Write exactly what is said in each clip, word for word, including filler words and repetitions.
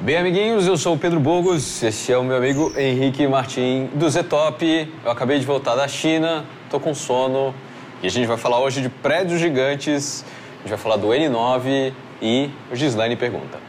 Bem, amiguinhos, eu sou o Pedro Burgos, esse é o meu amigo Henrique Martim do Zetop. Eu acabei de voltar da China, tô com sono e a gente vai falar hoje de prédios gigantes, a gente vai falar do N nove e o Gislaine pergunta.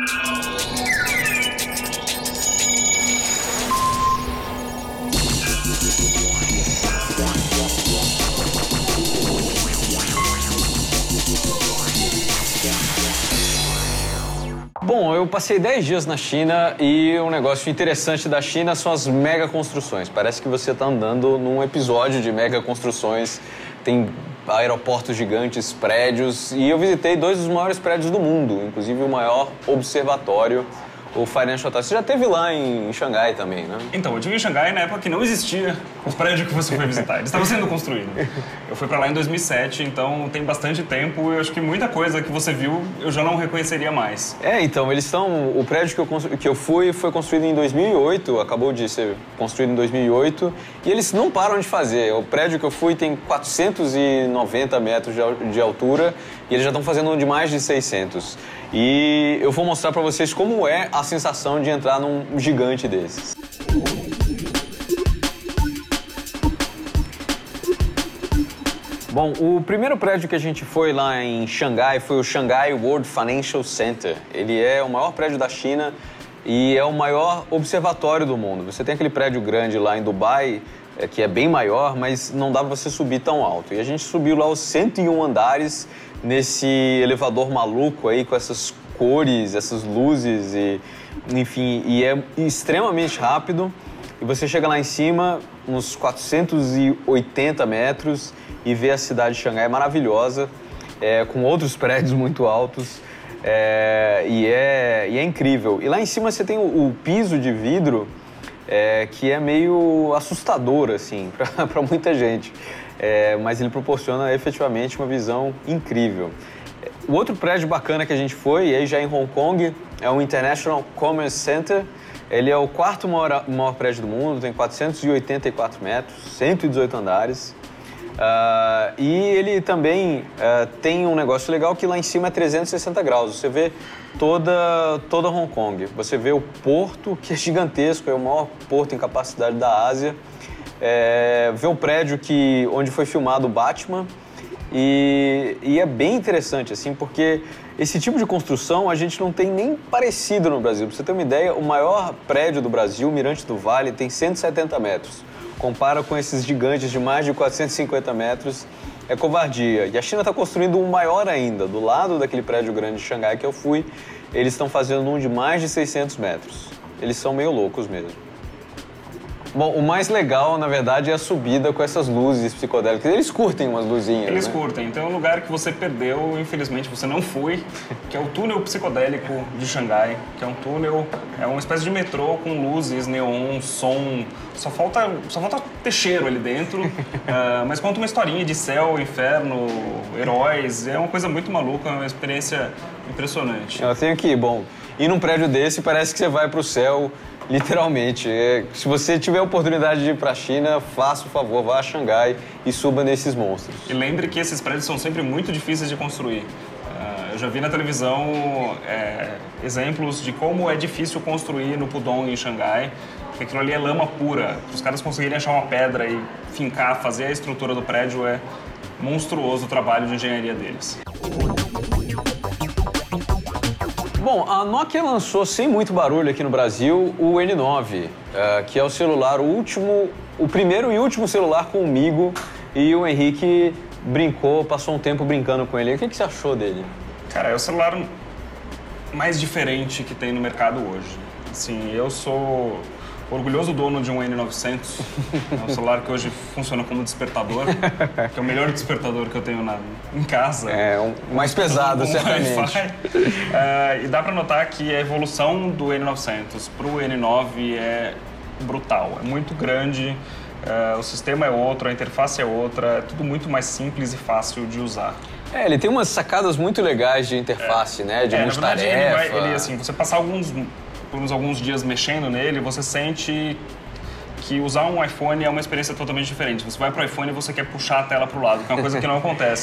Bom, eu passei dez dias na China e um negócio interessante da China são as mega construções. Parece que você está andando num episódio de mega construções. Tem aeroportos gigantes, prédios, e eu visitei dois dos maiores prédios do mundo, inclusive o maior observatório, o Financial Tower. Você já esteve lá em Xangai também, né? Então, eu estive em Xangai na época que não existia o prédio que você foi visitar. Ele estava sendo construído. Eu fui para lá em dois mil e sete, então tem bastante tempo. Eu acho que muita coisa que você viu eu já não reconheceria mais. É, então, eles estão... O prédio que eu, constru... que eu fui foi construído em dois mil e oito, acabou de ser construído em dois mil e oito, e eles não param de fazer. O prédio que eu fui tem quatrocentos e noventa metros de altura e eles já estão fazendo um de mais de seiscentos. E eu vou mostrar para vocês como é a sensação de entrar num gigante desses. Bom, o primeiro prédio que a gente foi lá em Xangai foi o Shanghai World Financial Center. Ele é o maior prédio da China e é o maior observatório do mundo. Você tem aquele prédio grande lá em Dubai, é, que é bem maior, mas não dá para você subir tão alto. E a gente subiu lá os cento e um andares nesse elevador maluco aí, com essas cores, essas luzes, e, enfim, e é extremamente rápido. E você chega lá em cima, uns quatrocentos e oitenta metros, e vê a cidade de Xangai maravilhosa, é, com outros prédios muito altos, é, e, é, e é incrível. E lá em cima você tem o, o piso de vidro, é, que é meio assustador, assim, para muita gente. É, mas ele proporciona efetivamente uma visão incrível. O outro prédio bacana que a gente foi, e aí já em Hong Kong, é o International Commerce Center. Ele é o quarto maior, maior prédio do mundo, tem quatrocentos e oitenta e quatro metros, cento e dezoito andares. Uh, e ele também uh, tem um negócio legal que lá em cima é trezentos e sessenta graus. Você vê toda, toda Hong Kong. Você vê o porto, que é gigantesco, é o maior porto em capacidade da Ásia. É, vê o prédio que, onde foi filmado o Batman. E, e é bem interessante, assim, porque esse tipo de construção a gente não tem nem parecido no Brasil. Pra você ter uma ideia, o maior prédio do Brasil, Mirante do Vale, tem cento e setenta metros. Compara com esses gigantes de mais de quatrocentos e cinquenta metros, é covardia. E a China está construindo um maior ainda. Do lado daquele prédio grande de Xangai que eu fui, eles estão fazendo um de mais de seiscentos metros. Eles são meio loucos mesmo. Bom, o mais legal, na verdade, é a subida com essas luzes psicodélicas. Eles curtem umas luzinhas, Eles né? curtem. Então é um lugar que você perdeu, infelizmente você não foi, que é o túnel psicodélico de Xangai, que é um túnel, é uma espécie de metrô com luzes, neon, som. Só falta, só falta ter cheiro ali dentro, uh, mas conta uma historinha de céu, inferno, heróis. É uma coisa muito maluca, uma experiência impressionante. Eu tenho que ir, bom, ir num prédio desse parece que você vai pro céu. Literalmente. É, se você tiver a oportunidade de ir para a China, faça o favor, vá a Xangai e suba nesses monstros. E lembre que esses prédios são sempre muito difíceis de construir. Uh, eu já vi na televisão é, exemplos de como é difícil construir no Pudong, em Xangai, porque aquilo ali é lama pura. Para os caras conseguirem achar uma pedra e fincar, fazer a estrutura do prédio, é monstruoso o trabalho de engenharia deles. Bom, a Nokia lançou sem muito barulho aqui no Brasil o N nove, uh, que é o celular, o último, o primeiro e último celular comigo, e o Henrique brincou, passou um tempo brincando com ele. O que, que você achou dele? Cara, é o celular mais diferente que tem no mercado hoje. Assim, eu sou orgulhoso dono de um N novecentos, é um celular que hoje funciona como despertador, que é o melhor despertador que eu tenho na, em casa. É, um mais pesado, certamente. Uh, e dá para notar que a evolução do N novecentos para o N nove é brutal, é muito grande, uh, o sistema é outro, a interface é outra, é tudo muito mais simples e fácil de usar. É, ele tem umas sacadas muito legais de interface, é. né, de é, multitarefa. Na verdade, ele vai, ele, assim, você passar alguns... por alguns dias mexendo nele, você sente que usar um iPhone é uma experiência totalmente diferente. Você vai para o iPhone e você quer puxar a tela para o lado, que é uma coisa que não acontece.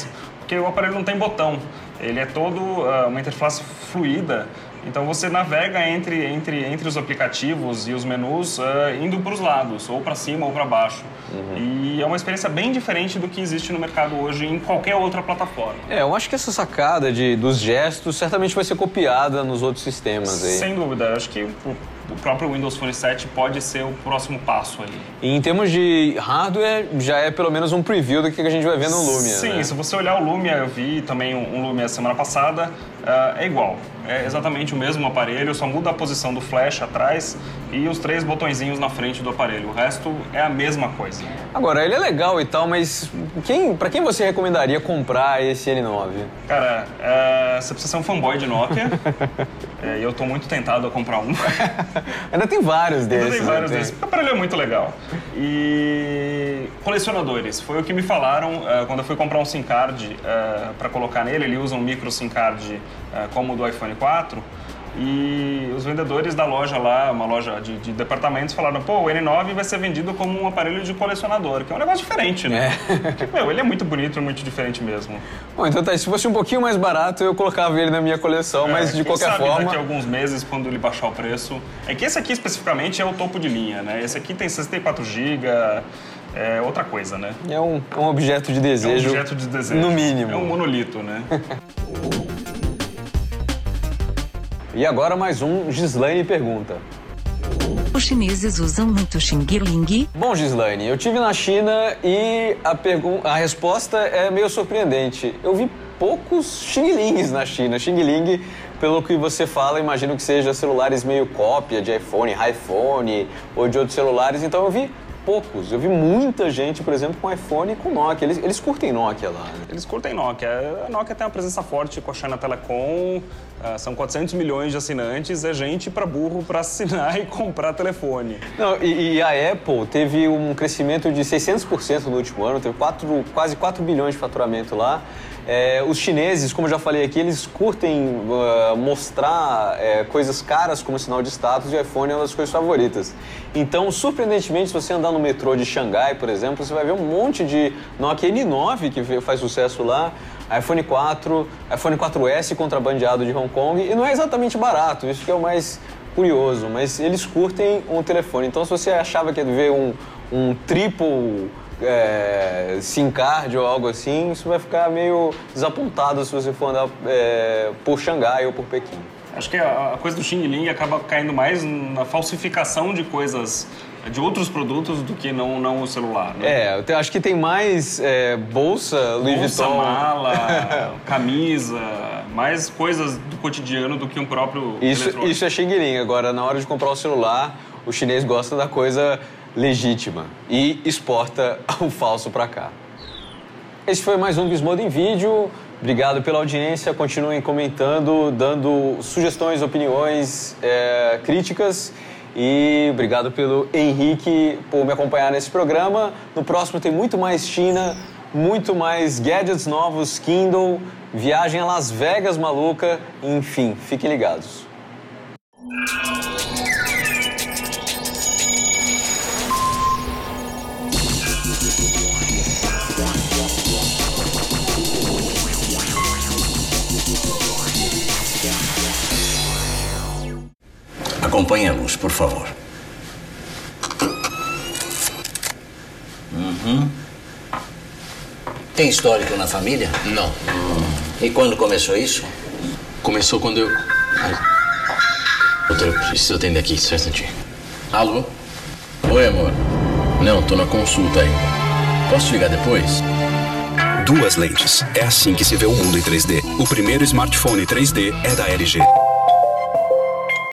porque o aparelho não tem botão. Ele é todo uh, uma interface fluida, então você navega entre, entre, entre os aplicativos e os menus uh, indo para os lados, ou para cima ou para baixo. Uhum. E é uma experiência bem diferente do que existe no mercado hoje em qualquer outra plataforma. É, eu acho que essa sacada de, dos gestos certamente vai ser copiada nos outros sistemas aí. Sem dúvida, eu acho que o, o próprio Windows Phone sete pode ser o próximo passo aí. E em termos de hardware, já é pelo menos um preview do que a gente vai ver no Lumia, Sim, né? Se você olhar o Lumia, eu vi também um Lumia semana passada, uh, é igual. É exatamente o mesmo aparelho, só muda a posição do flash atrás e os três botõezinhos na frente do aparelho. O resto é a mesma coisa. Agora, ele é legal e tal, mas quem, pra quem você recomendaria comprar esse N nove? Cara, é, você precisa ser um fanboy de Nokia. é, e eu tô muito tentado a comprar um. Ainda tem vários desses. Ainda tem vários né? desses. O aparelho é muito legal. E colecionadores, foi o que me falaram uh, quando eu fui comprar um SIM card uh, para colocar nele. Ele usa um micro SIM card uh, como o do iPhone quatro. E os vendedores da loja lá, uma loja de, de departamentos, falaram: pô, o N nove vai ser vendido como um aparelho de colecionador, que é um negócio diferente, né? É. Porque, meu, ele é muito bonito, muito diferente mesmo. Bom, então tá, se fosse um pouquinho mais barato, eu colocava ele na minha coleção, é, mas de qualquer sabe, forma... daqui a alguns meses, quando ele baixar o preço... É que esse aqui, especificamente, é o topo de linha, né? Esse aqui tem sessenta e quatro gigas, é outra coisa, né? É um, é um objeto de desejo. É um objeto de desejo. No mínimo. É um monolito, né? E agora mais um Gislaine pergunta. Os chineses usam muito Xing Ling? Bom, Gislaine, eu estive na China e a, pergun- a resposta é meio surpreendente. Eu vi poucos Xing Lings na China. Xing Ling, pelo que você fala, imagino que seja celulares meio cópia de iPhone, iPhone ou de outros celulares. Então eu vi poucos. Eu vi muita gente, por exemplo, com iPhone e com Nokia. Eles, eles curtem Nokia lá, né? Eles curtem Nokia. A Nokia tem uma presença forte com a China Telecom. Uh, são quatrocentos milhões de assinantes. É gente para burro para assinar e comprar telefone. Não, e, e a Apple teve um crescimento de seiscentos por cento no último ano. Teve quatro, quase quatro bilhões de faturamento lá. É, os chineses, como eu já falei aqui, eles curtem uh, mostrar é, coisas caras como sinal de status, e o iPhone é uma das coisas favoritas. Então, surpreendentemente, se você andar no metrô de Xangai, por exemplo, você vai ver um monte de Nokia N nove que faz sucesso lá, iPhone quatro, iPhone quatro S contrabandeado de Hong Kong, e não é exatamente barato, isso que é o mais curioso, mas eles curtem um telefone. Então, se você achava que ia ver um, um triple... É, SIM card ou algo assim, isso vai ficar meio desapontado se você for andar é, por Xangai ou por Pequim. Acho que a, a coisa do Xing Ling acaba caindo mais na falsificação de coisas, de outros produtos do que não, não o celular, né? É, eu acho que tem mais é, bolsa, Louis bolsa, Vuitton... mala, camisa, mais coisas do cotidiano do que um próprio isso, eletrônico. Isso é Xing Ling. Agora, na hora de comprar o celular, o chinês gosta da coisa legítima e exporta o falso para cá. Esse foi mais um Gizmodo em Vídeo. Obrigado pela audiência. Continuem comentando, dando sugestões, opiniões, é, críticas. E obrigado pelo Henrique por me acompanhar nesse programa. No próximo tem muito mais China, muito mais gadgets novos, Kindle, viagem a Las Vegas maluca. Enfim, fiquem ligados. Acompanhe-nos, por favor. Uhum. Tem histórico na família? Não. E quando começou isso? Começou quando eu... Ai. Doutor, eu preciso atender aqui, só um instantinho. Alô? Oi, amor. Não, tô na consulta ainda. Posso ligar depois? Duas lentes. É assim que se vê o mundo em três D. O primeiro smartphone três D é da L G.